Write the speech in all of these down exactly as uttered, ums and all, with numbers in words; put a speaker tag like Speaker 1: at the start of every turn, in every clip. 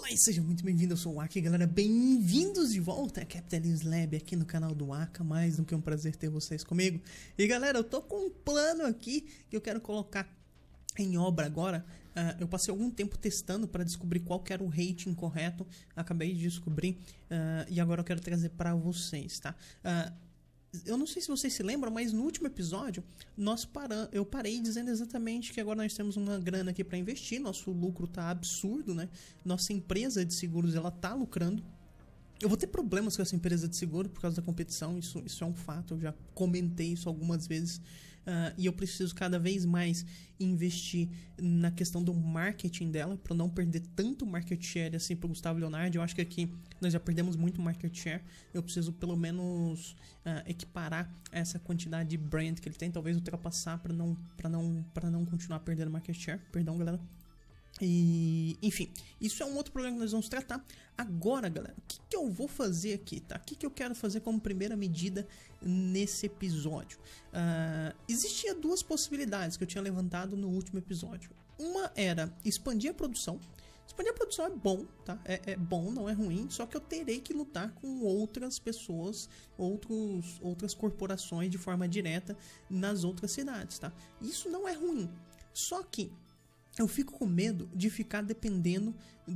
Speaker 1: Mas sejam muito bem-vindos, eu sou o Aka, galera, bem-vindos de volta a Capitalism Lab aqui no canal do Aka, mais do que um prazer ter vocês comigo. E galera, eu tô com um plano aqui que eu quero colocar em obra agora. Uh, eu passei algum tempo testando para descobrir qual que era o rating correto, acabei de descobrir uh, e agora eu quero trazer para vocês, tá? Uh, Eu não sei se vocês se lembram, mas no último episódio nós param, eu parei dizendo exatamente que agora nós temos uma grana aqui para investir, nosso lucro tá absurdo, né? Nossa empresa de seguros, ela tá lucrando. Eu vou ter problemas com essa empresa de seguro por causa da competição, isso, isso é um fato, eu já comentei isso algumas vezes. Uh, e eu preciso cada vez mais investir na questão do marketing dela, para não perder tanto market share assim para o Gustavo Leonardi. Eu acho que aqui nós já perdemos muito market share. Eu preciso pelo menos uh, equiparar essa quantidade de brand que ele tem, talvez ultrapassar para não, para não, para não continuar perdendo market share. Perdão, galera. E, enfim, isso é um outro problema que nós vamos tratar. Agora, galera, o que, que eu vou fazer aqui, tá? O que, que eu quero fazer como primeira medida nesse episódio? Uh, existia duas possibilidades que eu tinha levantado no último episódio. Uma era expandir a produção. Expandir a produção é bom, tá? É, é bom, não é ruim, só que eu terei que lutar com outras pessoas, outros, outras corporações de forma direta nas outras cidades, tá? Isso não é ruim, só que eu fico com medo de ficar dependendo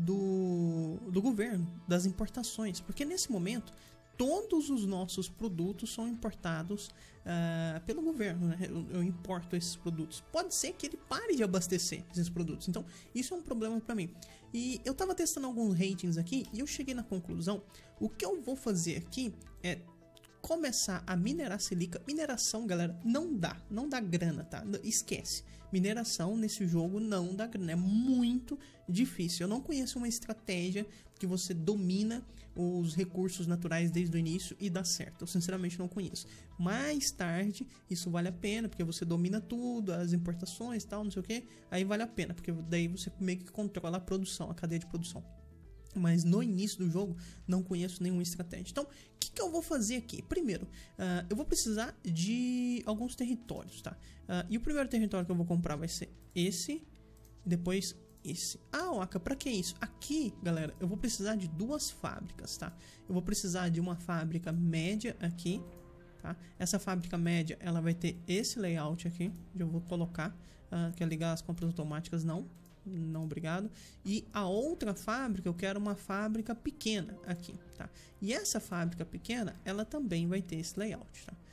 Speaker 1: do, do governo, das importações, porque nesse momento todos os nossos produtos são importados uh, pelo governo, né? eu, eu importo esses produtos. Pode ser que ele pare de abastecer esses produtos, então isso é um problema para mim. E eu tava testando alguns ratings aqui e eu cheguei na conclusão, o que eu vou fazer aqui é começar a minerar silica. Mineração, galera, não dá, não dá grana, tá? Esquece. Mineração nesse jogo não dá grana, é muito difícil. Eu não conheço uma estratégia que você domina os recursos naturais desde o início e dá certo. Eu sinceramente não conheço. Mais tarde, isso vale a pena, porque você domina tudo, as importações e tal, não sei o que. Aí vale a pena, porque daí você meio que controla a produção, a cadeia de produção. Mas no início do jogo não conheço nenhuma estratégia. Então, o que, que eu vou fazer aqui? Primeiro, uh, eu vou precisar de alguns territórios, tá? Uh, e o primeiro território que eu vou comprar vai ser esse, depois esse. Ah, Aka, pra que isso? Aqui, galera, eu vou precisar de duas fábricas, tá? Eu vou precisar de uma fábrica média aqui, tá? Essa fábrica média, ela vai ter esse layout aqui, onde eu vou colocar, uh, quer ligar as compras automáticas? Não. Não, obrigado. E a outra fábrica, eu quero uma fábrica pequena aqui, tá? E essa fábrica pequena, ela também vai ter esse layout, tá?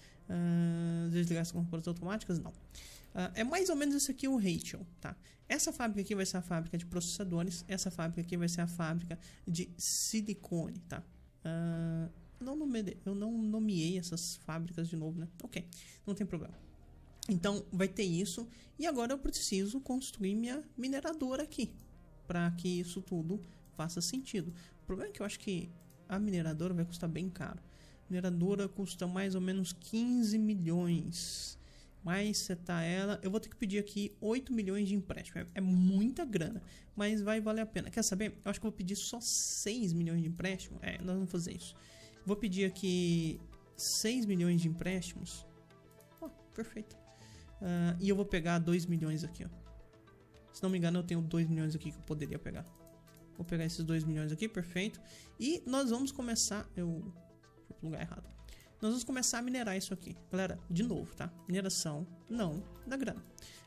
Speaker 1: Uh, desligar as compras automáticas? Não. Uh, é mais ou menos esse aqui o ratio, tá? Essa fábrica aqui vai ser a fábrica de processadores. Essa fábrica aqui vai ser a fábrica de silicone, tá? Uh, não nomeei, eu não nomeei essas fábricas de novo, né? Ok, não tem problema. Então vai ter isso, e agora eu preciso construir minha mineradora aqui, para que isso tudo faça sentido. O problema é que eu acho que a mineradora vai custar bem caro. A mineradora custa mais ou menos quinze milhões, mas setar ela, eu vou ter que pedir aqui oito milhões de empréstimo, é, é muita grana, mas vai valer a pena. Quer saber? Eu acho que eu vou pedir só seis milhões de empréstimo, é, nós vamos fazer isso. Vou pedir aqui seis milhões de empréstimos, oh, perfeito. Uh, e eu vou pegar dois milhões aqui, ó. Se não me engano, eu tenho dois milhões aqui que eu poderia pegar. Vou pegar esses dois milhões aqui, perfeito. E nós vamos começar... Eu fui pro lugar errado. Nós vamos começar a minerar isso aqui. Galera, de novo, tá? Mineração não dá grana.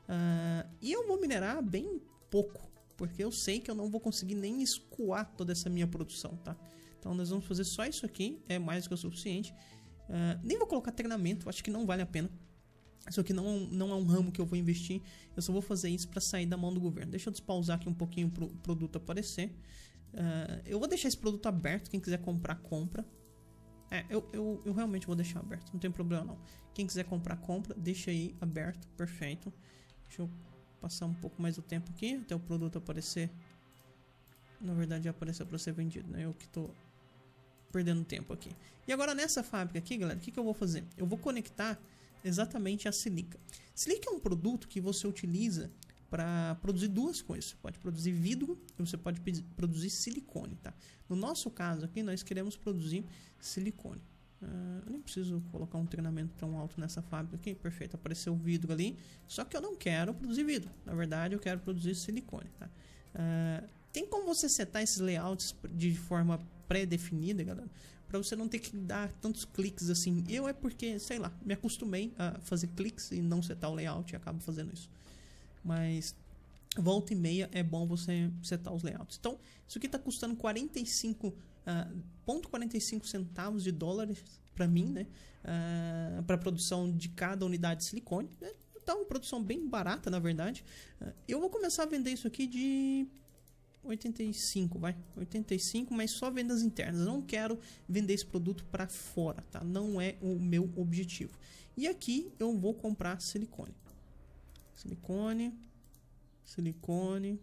Speaker 1: Uh, e eu vou minerar bem pouco, porque eu sei que eu não vou conseguir nem escoar toda essa minha produção, tá? Então nós vamos fazer só isso aqui, é mais do que o suficiente. Uh, nem vou colocar treinamento, acho que não vale a pena. Isso aqui não, não é um ramo que eu vou investir. Eu só vou fazer isso para sair da mão do governo. Deixa eu despausar aqui um pouquinho para o produto aparecer. uh, Eu vou deixar esse produto aberto. Quem quiser comprar, compra. É, eu, eu, eu realmente vou deixar aberto, não tem problema não. Quem quiser comprar, compra. Deixa aí aberto, perfeito. Deixa eu passar um pouco mais do tempo aqui até o produto aparecer. Na verdade já apareceu para ser vendido, né? Eu que tô perdendo tempo aqui. E agora nessa fábrica aqui, galera, o que, que eu vou fazer? Eu vou conectar exatamente a silica. Silica é um produto que você utiliza para produzir duas coisas. Você pode produzir vidro e você pode produzir silicone, tá? No nosso caso aqui, nós queremos produzir silicone. Uh, eu nem preciso colocar um treinamento tão alto nessa fábrica aqui. Perfeito, apareceu o vidro ali. Só que eu não quero produzir vidro. Na verdade, eu quero produzir silicone, tá? Uh, Tem como você setar esses layouts de forma pré-definida, galera? Para você não ter que dar tantos cliques assim. Eu é porque, sei lá, me acostumei a fazer cliques e não setar o layout e acabo fazendo isso. Mas volta e meia é bom você setar os layouts. Então, isso aqui está custando quarenta e cinco vírgula quarenta e cinco centavos de dólares para mim, né? Uh, para produção de cada unidade de silicone. Né? Tá uma produção bem barata, na verdade. Uh, eu vou começar a vender isso aqui de oitenta e cinco, vai, oitenta e cinco, mas só vendas internas. Eu não quero vender esse produto para fora, tá? Não é o meu objetivo. E aqui eu vou comprar silicone. Silicone, silicone,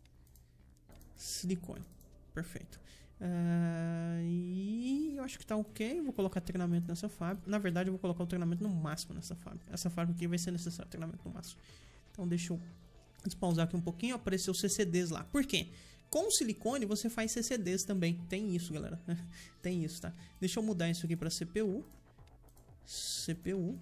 Speaker 1: silicone. Perfeito. Uh, e eu acho que tá ok. Vou colocar treinamento nessa fábrica. Na verdade, eu vou colocar o treinamento no máximo nessa fábrica. Essa fábrica aqui vai ser necessário treinamento no máximo. Então, deixa eu despausar aqui um pouquinho. Apareceu C C Ds lá. Por quê? Com silicone você faz C C Ds também. Tem isso, galera. Tem isso, tá? Deixa eu mudar isso aqui para C P U. C P U.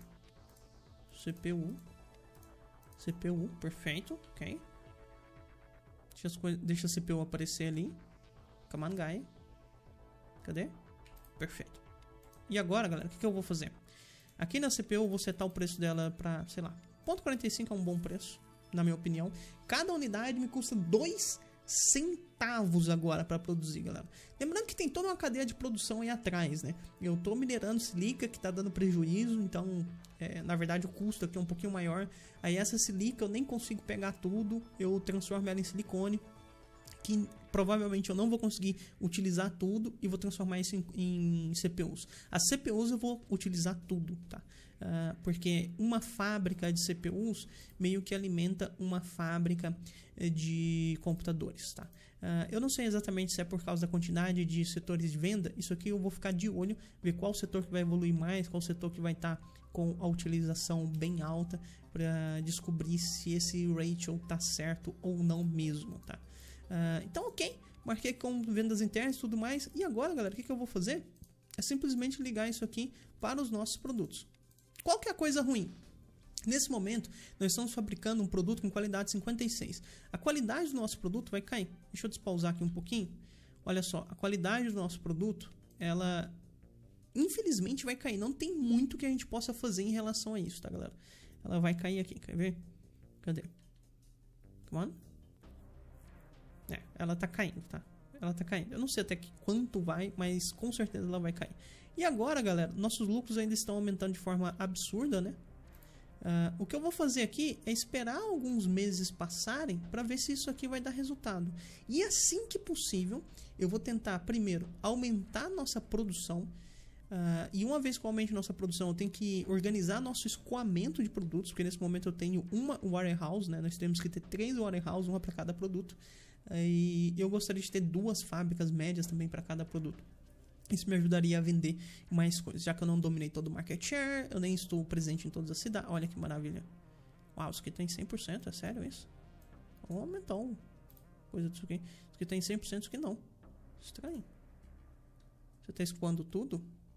Speaker 1: C P U. C P U. Perfeito. Ok. Deixa, as coisas, deixa a C P U aparecer ali. Come on, guy. Cadê? Perfeito. E agora, galera, o que, que eu vou fazer? Aqui na C P U eu vou setar o preço dela para, sei lá, zero vírgula quarenta e cinco é um bom preço, na minha opinião. Cada unidade me custa dois centavos agora para produzir, galera. Lembrando que tem toda uma cadeia de produção aí atrás, né? Eu tô minerando silica que tá dando prejuízo, então, é, na verdade, o custo aqui é um pouquinho maior. Aí essa silica eu nem consigo pegar tudo, eu transformo ela em silicone, que provavelmente eu não vou conseguir utilizar tudo e vou transformar isso em, em C P Us. As C P Us eu vou utilizar tudo, tá? Uh, porque uma fábrica de C P Us meio que alimenta uma fábrica de computadores, tá? Uh, eu não sei exatamente se é por causa da quantidade de setores de venda. Isso aqui eu vou ficar de olho, ver qual setor que vai evoluir mais, qual setor que vai estar tá com a utilização bem alta, para descobrir se esse ratio tá certo ou não mesmo, tá? Uh, então, ok, marquei com vendas internas e tudo mais. E agora, galera, o que, que eu vou fazer? É simplesmente ligar isso aqui para os nossos produtos. Qual que é a coisa ruim? Nesse momento, nós estamos fabricando um produto com qualidade cinquenta e seis. A qualidade do nosso produto vai cair. Deixa eu despausar aqui um pouquinho. Olha só, a qualidade do nosso produto, ela infelizmente vai cair. Não tem muito que a gente possa fazer em relação a isso, tá, galera? Ela vai cair aqui, quer ver? Cadê? Come on. É, ela tá caindo, tá? Ela tá caindo. Eu não sei até que quanto vai, mas com certeza ela vai cair. E agora, galera, nossos lucros ainda estão aumentando de forma absurda, né? Uh, o que eu vou fazer aqui é esperar alguns meses passarem para ver se isso aqui vai dar resultado. E assim que possível, eu vou tentar primeiro aumentar nossa produção. Uh, e uma vez que eu aumente nossa produção, eu tenho que organizar nosso escoamento de produtos, porque nesse momento eu tenho uma warehouse, né? Nós temos que ter três warehouses, uma para cada produto. Uh, e eu gostaria de ter duas fábricas médias também para cada produto. Isso me ajudaria a vender mais coisas, já que eu não dominei todo o market share, eu nem estou presente em todas as cidades. Olha que maravilha. Uau, isso aqui tem cem por cento, é sério isso? Vamos aumentar uma coisa disso aqui. Isso aqui tem cem por cento, isso aqui não. Estranho. Você está escoando tudo?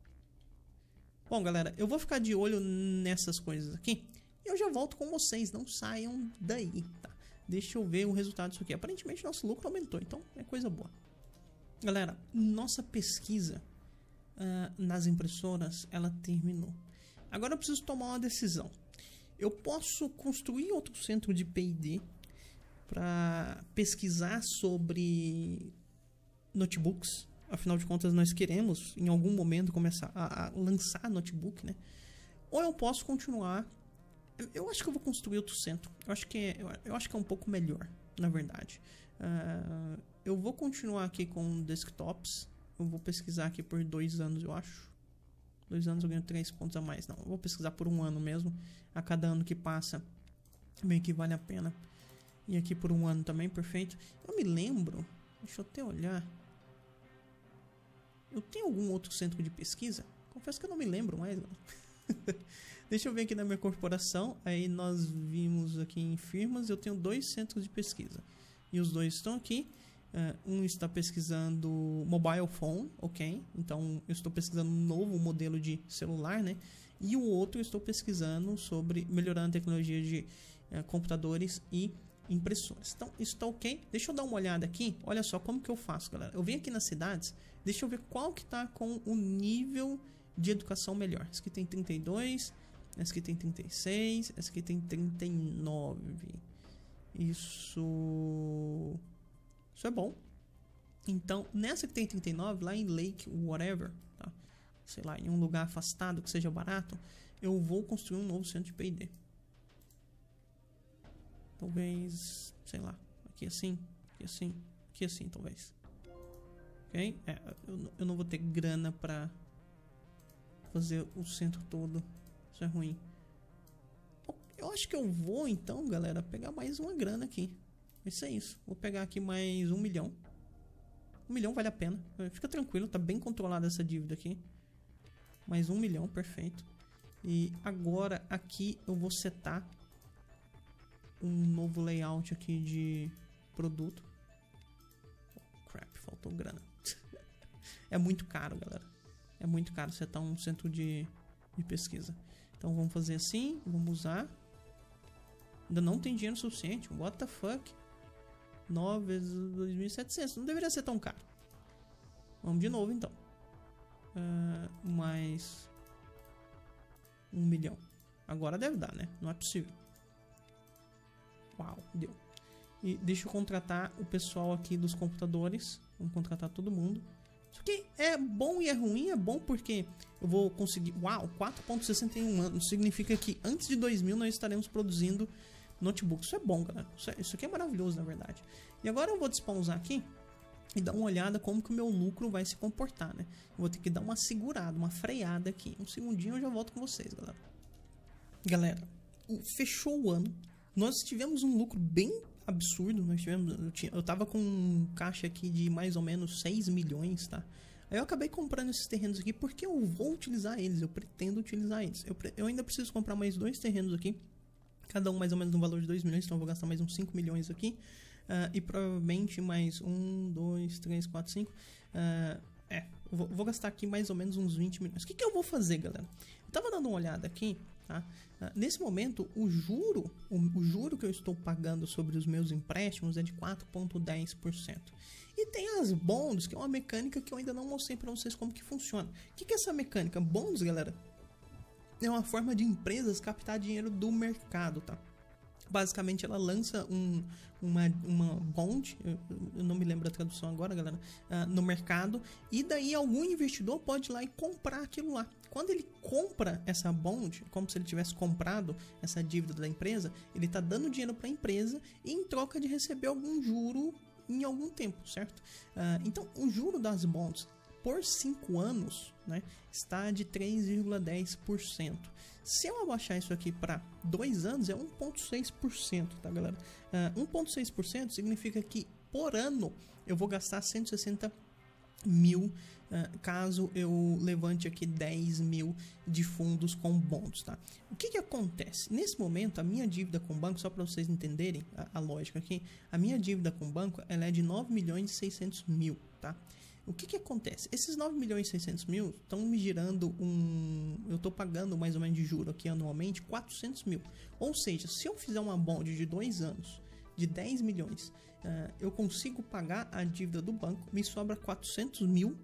Speaker 1: Bom, galera, eu vou ficar de olho nessas coisas aqui e eu já volto com vocês. Não saiam daí, tá? Deixa eu ver o resultado disso aqui. Aparentemente, nosso lucro aumentou, então é coisa boa. Galera, nossa pesquisa uh, nas impressoras, ela terminou. Agora eu preciso tomar uma decisão. Eu posso construir outro centro de P e D para pesquisar sobre notebooks. Afinal de contas, nós queremos, em algum momento, começar a, a lançar notebook, né? Ou eu posso continuar... Eu, eu acho que eu vou construir outro centro. Eu acho que é, eu, eu acho que é um pouco melhor, na verdade. Uh, eu vou continuar aqui com desktops. Eu vou pesquisar aqui por dois anos, eu acho. Dois anos eu ganho três pontos a mais. Não, eu vou pesquisar por um ano mesmo. A cada ano que passa, meio que vale a pena. E aqui por um ano também, perfeito. Eu me lembro... Deixa eu até olhar... Eu tenho algum outro centro de pesquisa? Confesso que eu não me lembro mais. Deixa eu ver aqui na minha corporação. Aí nós vimos aqui em firmas. Eu tenho dois centros de pesquisa. E os dois estão aqui. Uh, um está pesquisando mobile phone, ok? Então eu estou pesquisando um novo modelo de celular, né? E o outro eu estou pesquisando sobre melhorando a tecnologia de uh, computadores e impressoras. Então, isso tá ok. Deixa eu dar uma olhada aqui. Olha só como que eu faço, galera. Eu venho aqui nas cidades. Deixa eu ver qual que tá com o nível de educação melhor. Esse aqui tem trinta e dois. Esse aqui tem trinta e seis. Esse aqui tem trinta e nove. Isso... Isso é bom. Então, nessa que tem trinta e nove, lá em Lake, whatever, tá? Sei lá, em um lugar afastado que seja barato, eu vou construir um novo centro de P e D. Talvez, sei lá, aqui assim, aqui assim, aqui assim, talvez. Ok? É, eu, eu não vou ter grana pra fazer o centro todo. Isso é ruim. Eu acho que eu vou, então, galera, pegar mais uma grana aqui. Isso é isso. Vou pegar aqui mais um milhão. Um milhão vale a pena. Fica tranquilo, tá bem controlada essa dívida aqui. Mais um milhão, perfeito. E agora aqui eu vou setar um novo layout aqui de produto. Oh, crap, faltou grana. É muito caro, galera. É muito caro setar um centro de, de pesquisa. Então vamos fazer assim, vamos usar. Ainda não tem dinheiro suficiente. What the fuck? nove vezes dois mil e setecentos. Não deveria ser tão caro. Vamos de novo então. Uh, mais um milhão. Agora deve dar, né? Não é possível. Uau, deu. E deixa eu contratar o pessoal aqui dos computadores. Vamos contratar todo mundo. Isso aqui é bom e é ruim. É bom porque eu vou conseguir... Uau, quatro vírgula sessenta e um anos. Significa que antes de dois mil nós estaremos produzindo notebooks. Isso é bom, galera. Isso, é, isso aqui é maravilhoso, na verdade. E agora eu vou despausar aqui e dar uma olhada como que o meu lucro vai se comportar, né? Eu vou ter que dar uma segurada, uma freada aqui. Um segundinho eu já volto com vocês, galera. Galera, fechou o ano. Nós tivemos um lucro bem absurdo. Nós tivemos, eu, tinha, eu tava com um caixa aqui de mais ou menos seis milhões, tá? Aí eu acabei comprando esses terrenos aqui porque eu vou utilizar eles. Eu pretendo utilizar eles. Eu, eu ainda preciso comprar mais dois terrenos aqui. Cada um mais ou menos no valor de dois milhões. Então eu vou gastar mais uns cinco milhões aqui. Uh, e provavelmente mais um, dois, três, quatro, cinco. Uh, é, eu vou, vou gastar aqui mais ou menos uns vinte milhões. O que, que eu vou fazer, galera? Eu tava dando uma olhada aqui, tá? Uh, nesse momento, o juro, o, o juro que eu estou pagando sobre os meus empréstimos é de quatro vírgula dez por cento. E tem as bonds, que é uma mecânica que eu ainda não mostrei para vocês como que funciona. O que, que é essa mecânica? Bonds, galera, é uma forma de empresas captar dinheiro do mercado, tá? Basicamente ela lança um, uma, uma bond, eu, eu não me lembro a tradução agora, galera, uh, no mercado, e daí algum investidor pode ir lá e comprar aquilo lá. Quando ele compra essa bond, como se ele tivesse comprado essa dívida da empresa, ele está dando dinheiro para a empresa e em troca de receber algum juro em algum tempo, certo? Uh, então o juro das bonds por cinco anos, né, está de três vírgula dez por cento. Se eu abaixar isso aqui para dois anos, é um vírgula seis por cento, tá, galera? Uh, um vírgula seis por cento significa que por ano eu vou gastar cento e sessenta mil, uh, caso eu levante aqui dez mil de fundos com bônus, tá? O que que acontece? Nesse momento, a minha dívida com o banco, só para vocês entenderem a, a lógica aqui, a minha dívida com o banco, ela é de nove milhões e seiscentos mil, tá? O que que acontece? Esses nove milhões e seiscentos mil estão me girando um... Eu estou pagando mais ou menos de juro aqui anualmente quatrocentos mil. Ou seja, se eu fizer uma bond de dois anos de dez milhões, uh, eu consigo pagar a dívida do banco, me sobra quatrocentos mil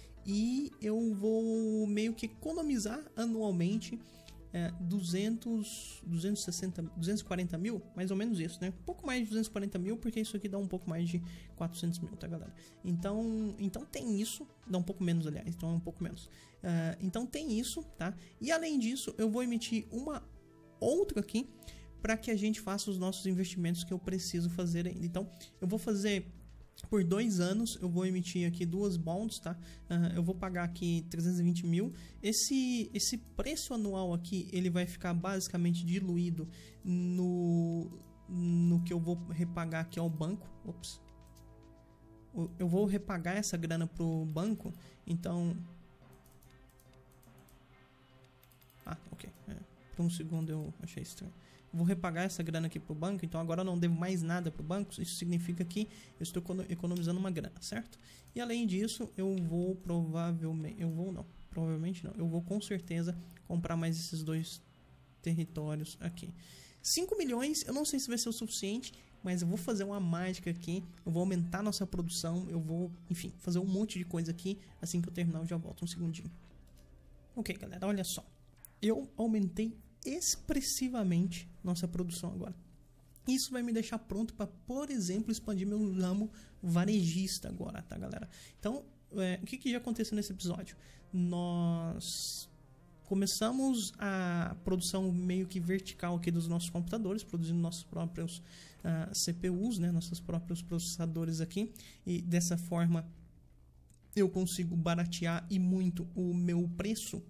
Speaker 1: e eu vou meio que economizar anualmente É, duzentos, duzentos e sessenta, duzentos e quarenta mil, mais ou menos isso, né? Um pouco mais de duzentos e quarenta mil, porque isso aqui dá um pouco mais de quatrocentos mil, tá, galera? Então, então tem isso, dá um pouco menos, aliás, então é um pouco menos. Uh, então tem isso, tá? E além disso, eu vou emitir uma outra aqui para que a gente faça os nossos investimentos que eu preciso fazer ainda. Então, eu vou fazer por dois anos, eu vou emitir aqui duas bonds, tá? Uh, eu vou pagar aqui trezentos e vinte mil. Esse, esse preço anual aqui, ele vai ficar basicamente diluído no, no que eu vou repagar aqui ao banco. Ops. Eu vou repagar essa grana pro banco, então... Ah, ok. É, por um segundo eu achei estranho. Vou repagar essa grana aqui pro banco, então agora eu não devo mais nada pro banco. Isso significa que eu estou economizando uma grana, certo? E além disso, eu vou provavelmente, eu vou não, provavelmente não, eu vou com certeza comprar mais esses dois territórios aqui. cinco milhões, eu não sei se vai ser o suficiente. mas eu vou fazer uma mágica aqui, eu vou aumentar nossa produção, eu vou, enfim, fazer um monte de coisa aqui. Assim que eu terminar eu já volto um segundinho. Ok, galera, olha só. Eu aumentei expressivamente nossa produção agora. Isso vai me deixar pronto para, por exemplo, expandir meu ramo varejista agora, tá, galera? Então, é, o que, que já aconteceu nesse episódio? Nós começamos a produção meio que vertical aqui dos nossos computadores, produzindo nossos próprios uh, C P Us, né, nossos próprios processadores aqui, e dessa forma eu consigo baratear e muito o meu preço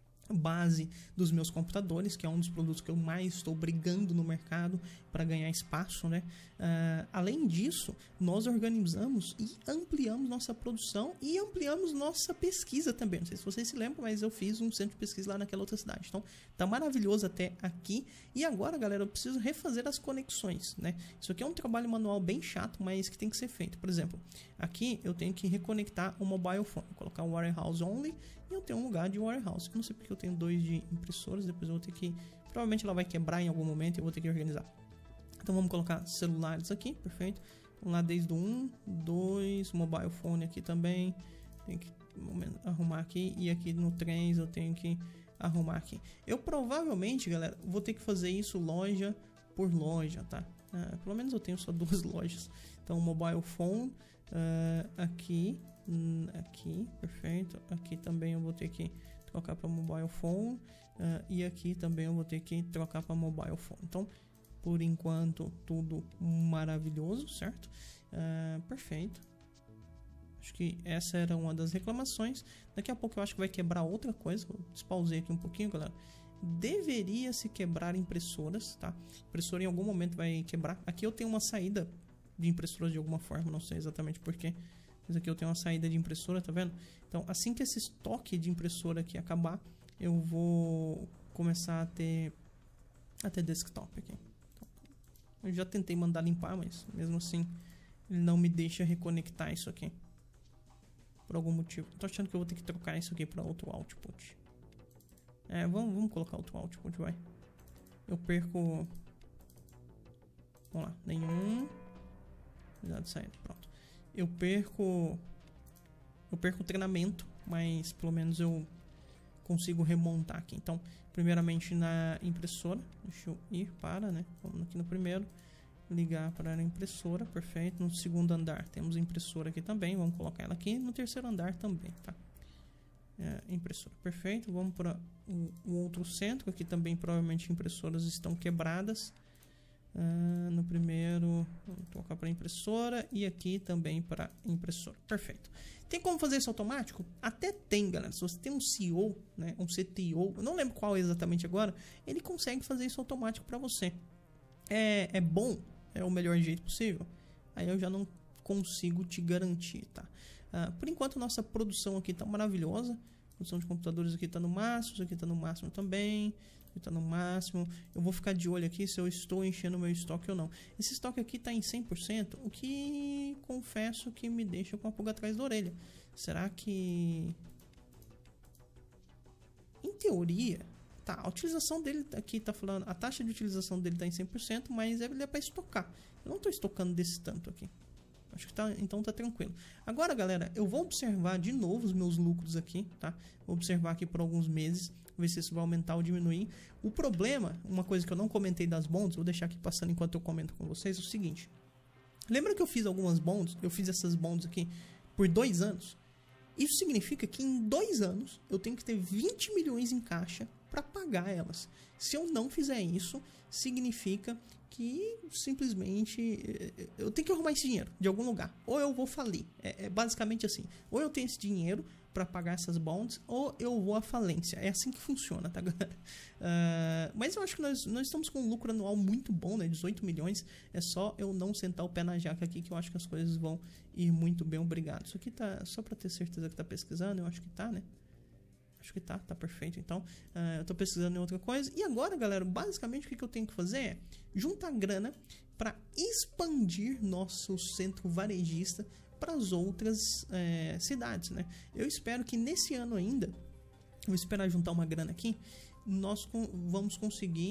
Speaker 1: base dos meus computadores, que é um dos produtos que eu mais estou brigando no mercado para ganhar espaço, né? Uh, além disso, nós organizamos e ampliamos nossa produção e ampliamos nossa pesquisa também. Não sei se vocês se lembram, mas eu fiz um centro de pesquisa lá naquela outra cidade. Então, tá maravilhoso até aqui. E agora, galera, eu preciso refazer as conexões, né? Isso aqui é um trabalho manual bem chato, mas que tem que ser feito. Por exemplo, aqui eu tenho que reconectar o mobile phone, colocar o warehouse only, e eu tenho um lugar de warehouse. Eu não sei porque eu tenho dois de impressoras, depois eu vou ter que... Provavelmente ela vai quebrar em algum momento e eu vou ter que organizar. Então vamos colocar celulares aqui, perfeito. Vamos lá desde o um, dois, mobile phone aqui também. Tem que arrumar aqui. E aqui no três eu tenho que arrumar aqui. Eu provavelmente, galera, vou ter que fazer isso loja por loja, tá? Ah, pelo menos eu tenho só duas lojas. Então mobile phone uh, aqui... Aqui, perfeito. Aqui também eu vou ter que trocar para mobile phone. Uh, e aqui também eu vou ter que trocar para mobile phone. Então, por enquanto, tudo maravilhoso, certo? Uh, perfeito. Acho que essa era uma das reclamações. Daqui a pouco eu acho que vai quebrar outra coisa. Vou despausei aqui um pouquinho, galera. Deveria se quebrar impressoras, tá? Impressora em algum momento vai quebrar. Aqui eu tenho uma saída de impressoras de alguma forma, não sei exatamente porquê. Mas aqui eu tenho uma saída de impressora, tá vendo? Então, assim que esse estoque de impressora aqui acabar, eu vou começar a ter, a ter desktop aqui. Então, eu já tentei mandar limpar, mas mesmo assim ele não me deixa reconectar isso aqui. Por algum motivo. Tô achando que eu vou ter que trocar isso aqui para outro output. É, vamos, vamos colocar outro output, vai. Eu perco... Vamos lá, nenhum... Cuidado de saída, pronto. Eu perco eu perco o treinamento, mas pelo menos eu consigo remontar aqui. Então, primeiramente na impressora, deixa eu ir para, né? Vamos aqui no primeiro, ligar para a impressora, perfeito. No segundo andar temos impressora aqui também, vamos colocar ela aqui. No terceiro andar também, tá? É, impressora, perfeito. Vamos para o, o outro centro, aqui também provavelmente impressoras estão quebradas. Uh, no primeiro, vou colocar para impressora e aqui também para impressora. Perfeito. Tem como fazer isso automático? Até tem, galera. Se você tem um C E O, né, um C T O, eu não lembro qual é exatamente agora, ele consegue fazer isso automático para você. É, é bom, é o melhor jeito possível. Aí eu já não consigo te garantir, tá? Uh, por enquanto, nossa produção aqui tá maravilhosa. A produção de computadores aqui tá no máximo, isso aqui tá no máximo também. Está no máximo. Eu vou ficar de olho aqui se eu estou enchendo o meu estoque ou não. Esse estoque aqui está em cem por cento, o que confesso que me deixa com a pulga atrás da orelha. Será que... Em teoria, tá, a utilização dele aqui está falando, a taxa de utilização dele está em cem por cento, mas ele é para estocar. Eu não estou estocando desse tanto aqui. Acho que tá, então tá tranquilo. Agora, galera, eu vou observar de novo os meus lucros aqui, tá? Vou observar aqui por alguns meses, ver se isso vai aumentar ou diminuir. O problema, uma coisa que eu não comentei das bonds, vou deixar aqui passando enquanto eu comento com vocês, é o seguinte. Lembra que eu fiz algumas bonds? Eu fiz essas bonds aqui por dois anos. Isso significa que em dois anos eu tenho que ter vinte milhões em caixa para pagar elas. Se eu não fizer isso, significa que simplesmente eu tenho que arrumar esse dinheiro de algum lugar. Ou eu vou falir. É, é basicamente assim. Ou eu tenho esse dinheiro para pagar essas bonds, ou eu vou à falência. É assim que funciona, tá, galera? Uh, mas eu acho que nós, nós estamos com um lucro anual muito bom, né? dezoito milhões. É só eu não sentar o pé na jaca aqui, que eu acho que as coisas vão ir muito bem. Obrigado. Isso aqui tá só para ter certeza que tá pesquisando. Eu acho que tá, né? Acho que tá, tá perfeito. Então, uh, eu tô pesquisando em outra coisa. E agora, galera, basicamente o que, que eu tenho que fazer é juntar grana para expandir nosso centro varejista para as outras é, cidades, né? Eu espero que nesse ano ainda, vou esperar juntar uma grana aqui, nós com, vamos conseguir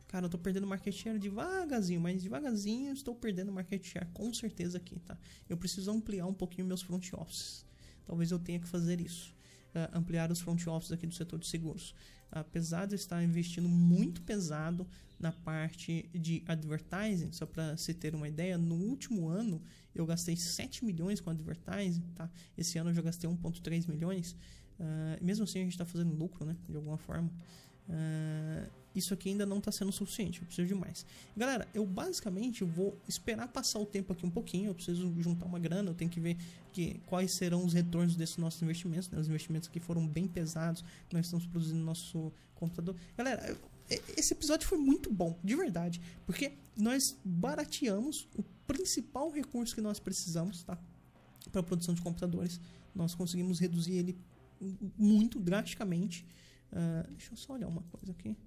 Speaker 1: Cara, eu tô perdendo market share devagarzinho, mas devagarzinho estou perdendo market share, com certeza aqui, tá? Eu preciso ampliar um pouquinho meus front offices. Talvez eu tenha que fazer isso. Uh, ampliar os front offices aqui do setor de seguros. Apesar de eu estar investindo muito pesado na parte de advertising, só para se ter uma ideia, no último ano eu gastei sete milhões com advertising, tá? Esse ano eu já gastei um vírgula três milhões. Uh, mesmo assim a gente está fazendo lucro, né? De alguma forma. Uh, isso aqui ainda não está sendo suficiente, eu preciso de mais. Galera, eu basicamente vou esperar passar o tempo aqui um pouquinho, eu preciso juntar uma grana, eu tenho que ver que, quais serão os retornos desses nossos investimentos, né? Os investimentos aqui foram bem pesados, nós estamos produzindo no nosso computador. Galera, eu, esse episódio foi muito bom, de verdade, porque nós barateamos o principal recurso que nós precisamos, tá? Para a produção de computadores. Nós conseguimos reduzir ele muito drasticamente. Uh, deixa eu só olhar uma coisa aqui.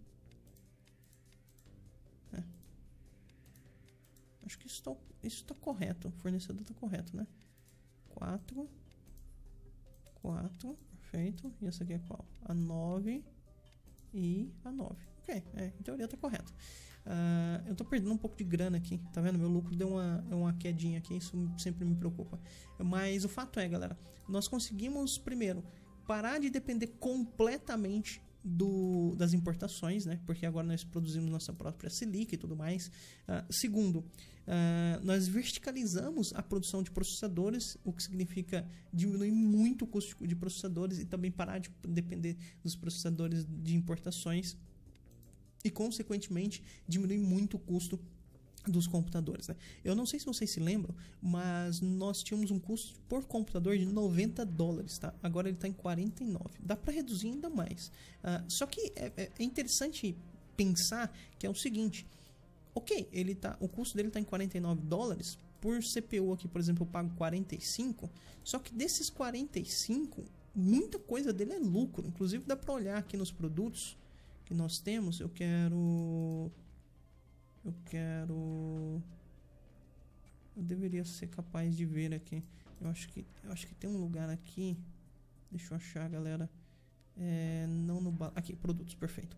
Speaker 1: É. Acho que isso está isso tá correto. O fornecedor está correto, né? quatro. quatro. Perfeito. E essa aqui é qual? A nove e a nove. Ok, é, em teoria está correto. Uh, eu estou perdendo um pouco de grana aqui. Tá vendo? Meu lucro deu uma, uma quedinha aqui. Isso sempre me preocupa. Mas o fato é, galera, nós conseguimos, primeiro, parar de depender completamente do, das importações, né? Porque agora nós produzimos nossa própria silica e tudo mais. Uh, segundo, uh, nós verticalizamos a produção de processadores, o que significa diminuir muito o custo de processadores e também parar de depender dos processadores de importações e, consequentemente, diminuir muito o custo dos computadores, né? Eu não sei se vocês se lembram, mas nós tínhamos um custo por computador de noventa dólares, tá? Agora ele está em quarenta e nove. Dá para reduzir ainda mais. Uh, só que é, é interessante pensar que é o seguinte: ok, ele tá, o custo dele está em quarenta e nove dólares. Por C P U aqui, por exemplo, eu pago quarenta e cinco. Só que desses quarenta e cinco, muita coisa dele é lucro. Inclusive dá para olhar aqui nos produtos que nós temos. Eu quero Eu quero... Eu deveria ser capaz de ver aqui. Eu acho que, eu acho que tem um lugar aqui. Deixa eu achar, galera. É, não no... Aqui, produtos, perfeito.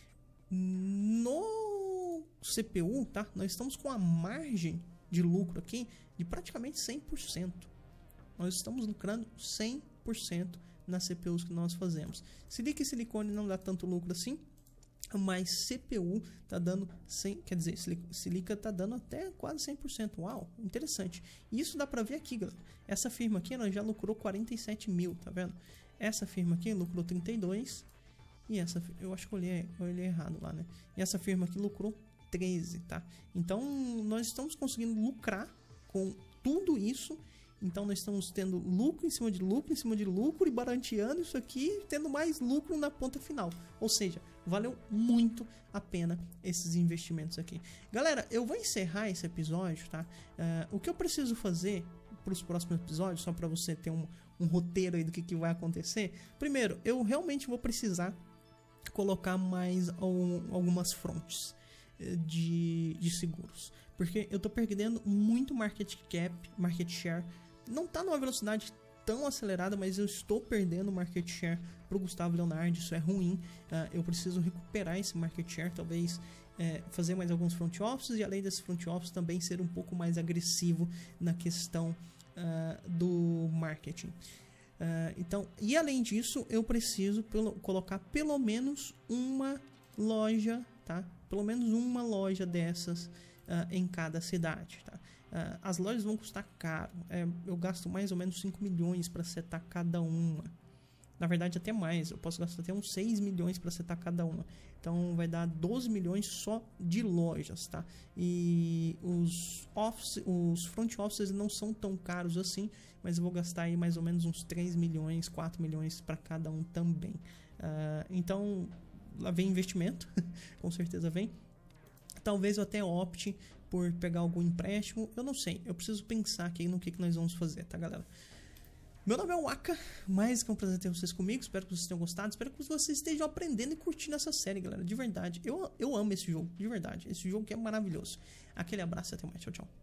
Speaker 1: No C P U, tá? Nós estamos com a margem de lucro aqui de praticamente cem por cento. Nós estamos lucrando cem por cento nas C P Us que nós fazemos. Silica e silicone não dá tanto lucro assim, mas C P U tá dando cem, quer dizer, silica tá dando até quase cem por cento. Uau, interessante. E isso dá para ver aqui, galera. Essa firma aqui, ela já lucrou quarenta e sete mil, tá vendo? Essa firma aqui lucrou trinta e dois. E essa, eu acho que eu olhei, eu olhei errado lá, né? E essa firma aqui lucrou treze, tá? Então, nós estamos conseguindo lucrar com tudo isso. Então, nós estamos tendo lucro em cima de lucro, em cima de lucro e barateando isso aqui, tendo mais lucro na ponta final. Ou seja, valeu muito a pena esses investimentos aqui. Galera, eu vou encerrar esse episódio, tá? Uh, o que eu preciso fazer para os próximos episódios, só para você ter um, um roteiro aí do que, que vai acontecer. Primeiro, eu realmente vou precisar colocar mais um, algumas frontes de, de seguros. Porque eu tô perdendo muito market cap, market share. Não tá numa velocidade tão acelerada, mas eu estou perdendo market share pro Gustavo Leonardi. Isso é ruim. Uh, eu preciso recuperar esse market share, talvez é, fazer mais alguns front offices e, além desse front office, também ser um pouco mais agressivo na questão uh, do marketing. Uh, então, e além disso, eu preciso pelo, colocar pelo menos uma loja, tá? Pelo menos uma loja dessas uh, em cada cidade, tá? Uh, as lojas vão custar caro. É, eu gasto mais ou menos cinco milhões para setar cada uma. Na verdade, até mais. Eu posso gastar até uns seis milhões para setar cada uma. Então, vai dar doze milhões só de lojas, tá? E os, office, os front offices não são tão caros assim, mas eu vou gastar aí mais ou menos uns três milhões, quatro milhões para cada um também. Uh, então, lá vem investimento. Com certeza vem. Talvez eu até opte por pegar algum empréstimo, eu não sei, eu preciso pensar aqui no que, que nós vamos fazer, tá, galera? Meu nome é Waka, mais que é um prazer ter vocês comigo, espero que vocês tenham gostado, espero que vocês estejam aprendendo e curtindo essa série, galera, de verdade, eu, eu amo esse jogo, de verdade, esse jogo que é maravilhoso. Aquele abraço e até mais, tchau, tchau.